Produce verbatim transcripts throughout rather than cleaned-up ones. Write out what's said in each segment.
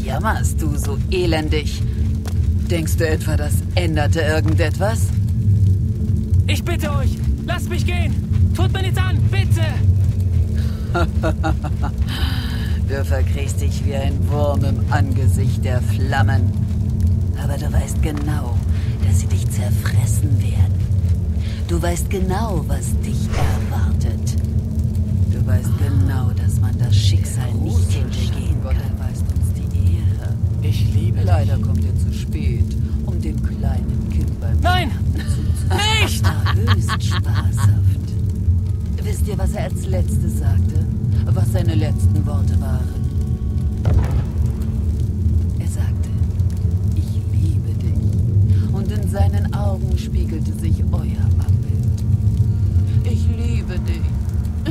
jammerst du so elendig? Denkst du etwa, das änderte irgendetwas? Ich bitte euch, lasst mich gehen! Tut mir nichts an, bitte! Du verkriechst dich wie ein Wurm im Angesicht der Flammen. Aber du weißt genau, dass sie dich zerfressen werden. Du weißt genau, was dich erwartet. Du weißt genau, dass man das Schicksal nicht hintergehen kann. Gott erweist uns die Ehre. Ich liebe Leider dich. kommt ihr zu spät, um dem kleinen Kind beim Nein! Sterben Nicht! war höchst spaßhaft. Wisst ihr, was er als letztes sagte? Was seine letzten Worte waren? Er sagte, ich liebe dich. Und in seinen Augen spiegelte sich euer Abbild. Ich liebe dich.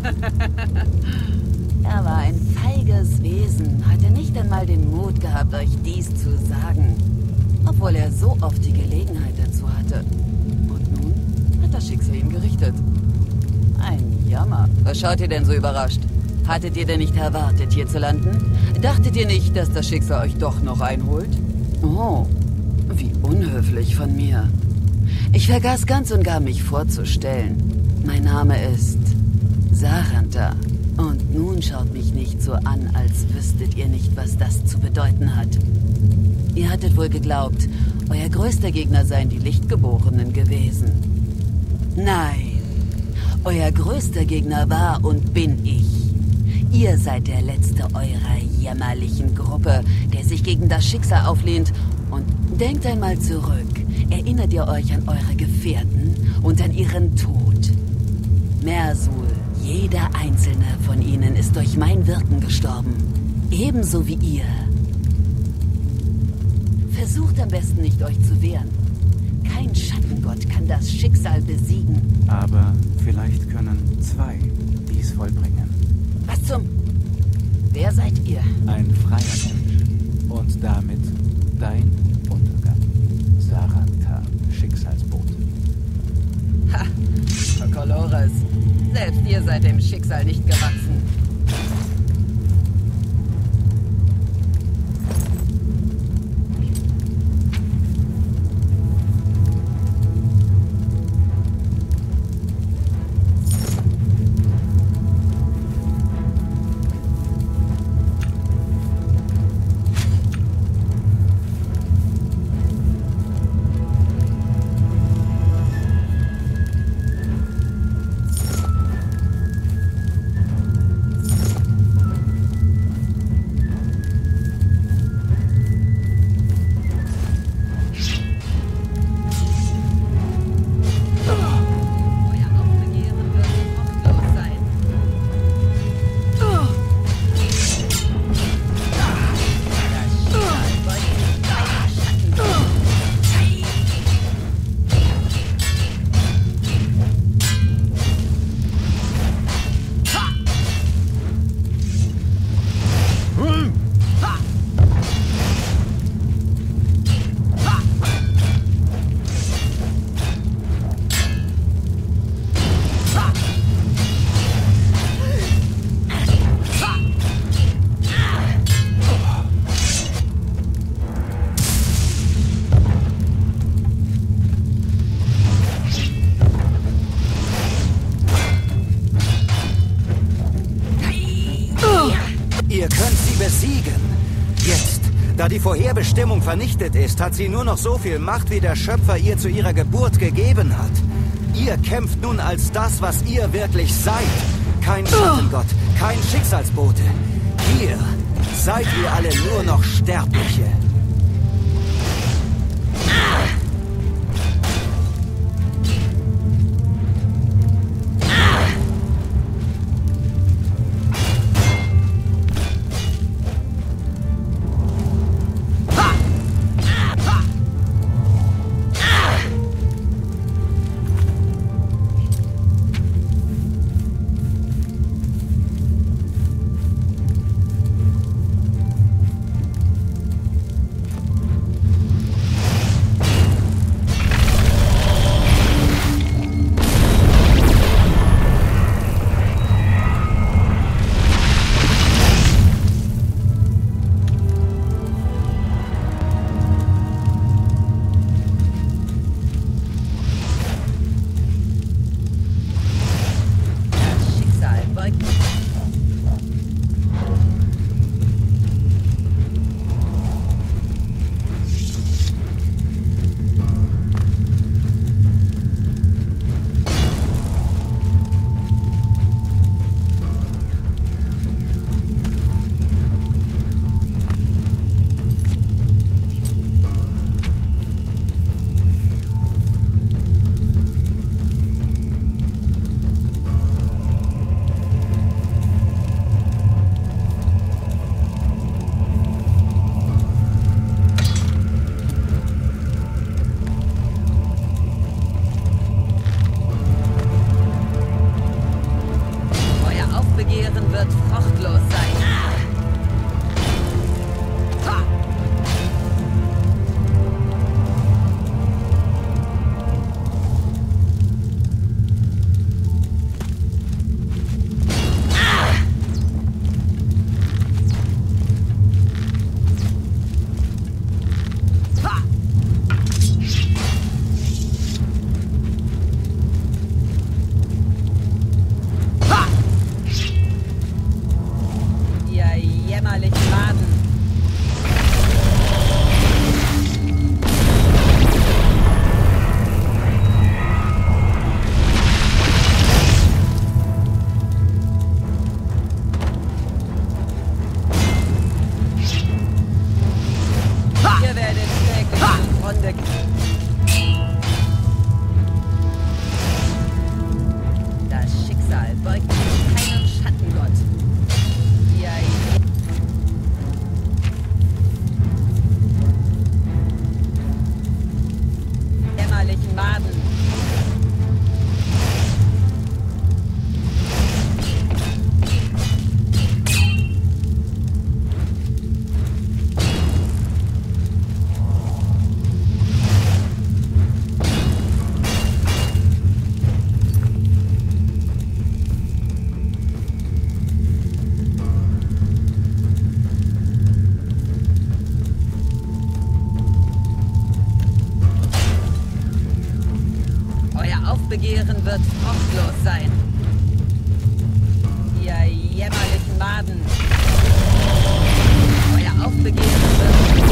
Er war ein feiges Wesen, hatte nicht einmal den Mut gehabt, euch dies zu sagen. Obwohl er so oft die Gelegenheit dazu hatte. Und nun hat das Schicksal ihn gerichtet. Ein Jammer. Was schaut ihr denn so überrascht? Hattet ihr denn nicht erwartet, hier zu landen? Dachtet ihr nicht, dass das Schicksal euch doch noch einholt? Oh, wie unhöflich von mir. Ich vergaß ganz und gar, mich vorzustellen. Mein Name ist Saranta. Und nun schaut mich nicht so an, als wüsstet ihr nicht, was das zu bedeuten hat. Ihr hattet wohl geglaubt, euer größter Gegner seien die Lichtgeborenen gewesen. Nein. Euer größter Gegner war und bin ich. Ihr seid der letzte eurer jämmerlichen Gruppe, der sich gegen das Schicksal auflehnt. Und denkt einmal zurück. Erinnert ihr euch an eure Gefährten und an ihren Tod? Mersul, jeder einzelne von ihnen ist durch mein Wirken gestorben. Ebenso wie ihr. Versucht am besten nicht, euch zu wehren. Kein Schattengott kann das Schicksal besiegen. Aber vielleicht können zwei dies vollbringen. Was zum... Wer seid ihr? Ein freier Mensch. Und damit dein Untergang. Saranta, Schicksalsbote. Ha! Colores. Selbst ihr seid dem Schicksal nicht gewachsen. Ihr könnt sie besiegen. Jetzt, da die Vorherbestimmung vernichtet ist, hat sie nur noch so viel Macht, wie der Schöpfer ihr zu ihrer Geburt gegeben hat. Ihr kämpft nun als das, was ihr wirklich seid. Kein Schattengott, kein Schicksalsbote. Hier seid ihr alle nur noch Sterbliche. jämmerlichen Maden. Ihr werdet täglich zugrunde gehen. Das Schicksal beugt sich keinem Schattengott. Ja, jämmerlichen Maden. Aufbegehren wird fruchtlos sein. Ihr jämmerlichen Maden. Euer Aufbegehren wird...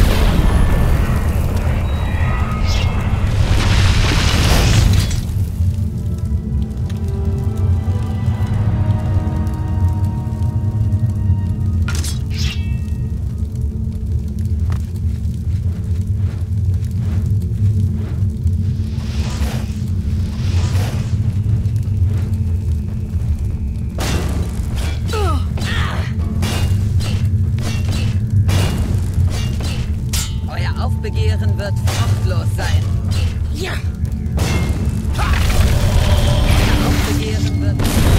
Aufbegehren wird fruchtlos sein. Ja! Euer Aufbegehren wird...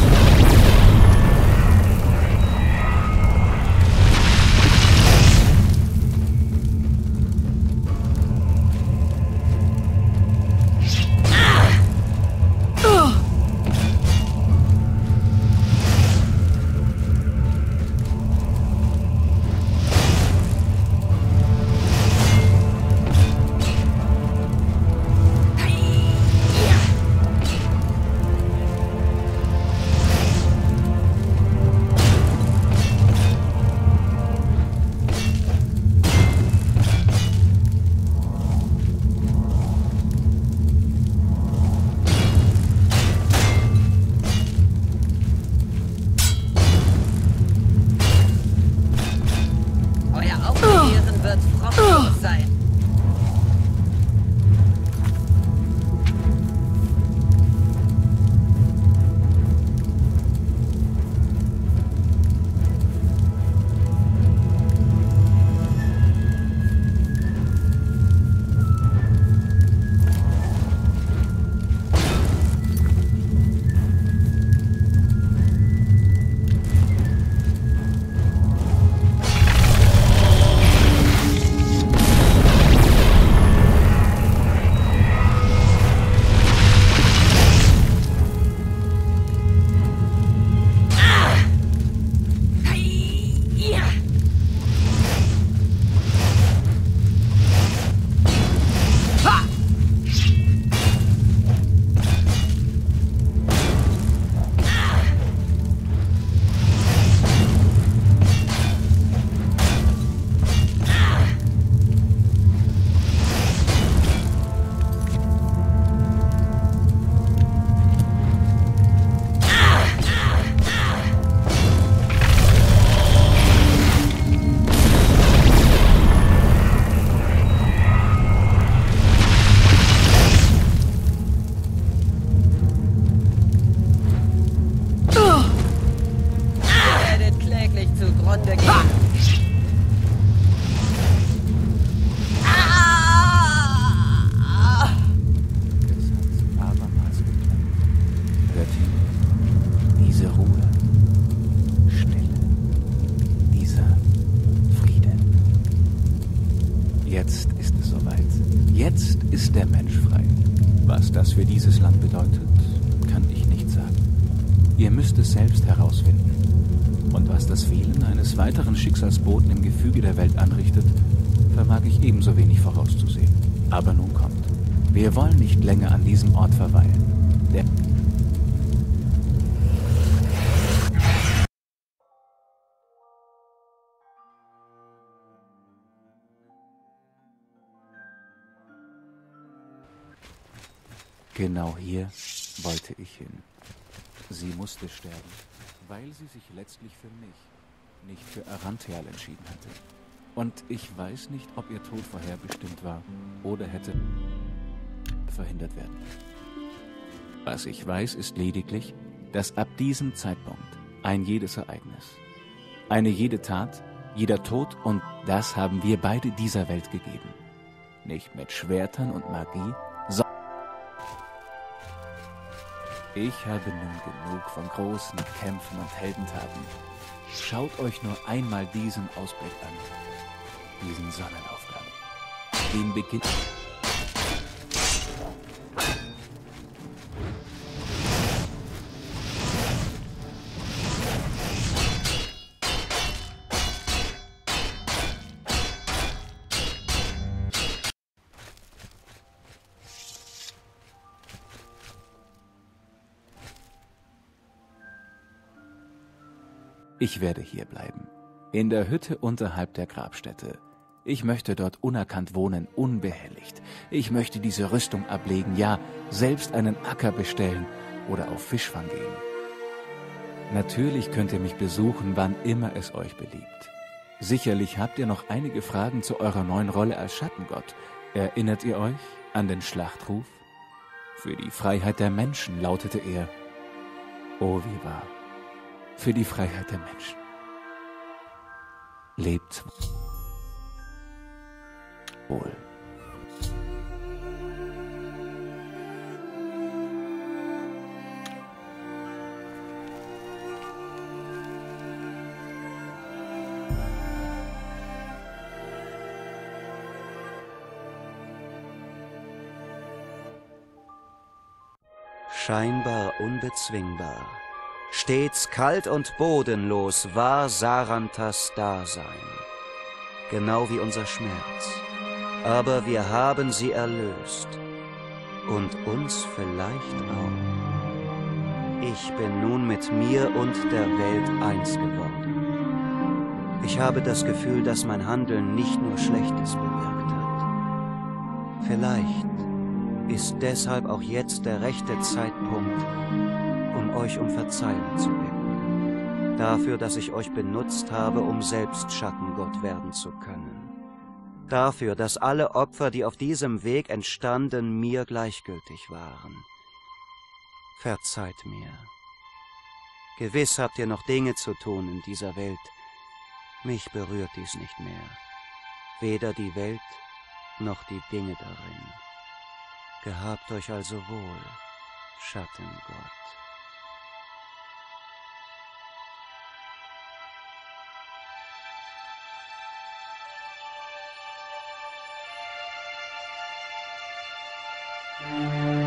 wird fruchtlos sein. Zugrunde gehen. Ah! Es hat abermals geklungen. Göttin, diese Ruhe, Stille, dieser Friede. Jetzt ist es soweit. Jetzt ist der Mensch frei. Was das für dieses Land bedeutet, kann ich nicht sagen. Ihr müsst es selbst herausfinden. Und was das Fehlen eines weiteren Schicksalsboten im Gefüge der Welt anrichtet, vermag ich ebenso wenig vorauszusehen. Aber nun kommt. Wir wollen nicht länger an diesem Ort verweilen. Der Genau hier wollte ich hin. Sie musste sterben, weil sie sich letztlich für mich, nicht für Arantheal entschieden hatte. Und ich weiß nicht, ob ihr Tod vorherbestimmt war oder hätte verhindert werden. Was ich weiß, ist lediglich, dass ab diesem Zeitpunkt ein jedes Ereignis, eine jede Tat, jeder Tod, und das haben wir beide dieser Welt gegeben. Nicht mit Schwertern und Magie, sondern ich habe nun genug von großen Kämpfen und Heldentaten. Schaut euch nur einmal diesen Ausblick an, diesen Sonnenaufgang, den Beginn. Ich werde hier bleiben, in der Hütte unterhalb der Grabstätte. Ich möchte dort unerkannt wohnen, unbehelligt. Ich möchte diese Rüstung ablegen, ja, selbst einen Acker bestellen oder auf Fischfang gehen. Natürlich könnt ihr mich besuchen, wann immer es euch beliebt. Sicherlich habt ihr noch einige Fragen zu eurer neuen Rolle als Schattengott. Erinnert ihr euch an den Schlachtruf? Für die Freiheit der Menschen lautete er. Oh, wie wahr. Für die Freiheit der Menschen. Lebt wohl. Scheinbar unbezwingbar, stets kalt und bodenlos war Sarantas Dasein, genau wie unser Schmerz. Aber wir haben sie erlöst und uns vielleicht auch. Ich bin nun mit mir und der Welt eins geworden. Ich habe das Gefühl, dass mein Handeln nicht nur Schlechtes bewirkt hat. Vielleicht ist deshalb auch jetzt der rechte Zeitpunkt, um euch um Verzeihung zu bitten. Dafür, dass ich euch benutzt habe, um selbst Schattengott werden zu können. Dafür, dass alle Opfer, die auf diesem Weg entstanden, mir gleichgültig waren. Verzeiht mir. Gewiss habt ihr noch Dinge zu tun in dieser Welt. Mich berührt dies nicht mehr. Weder die Welt, noch die Dinge darin. Gehabt euch also wohl, Schattengott. Musik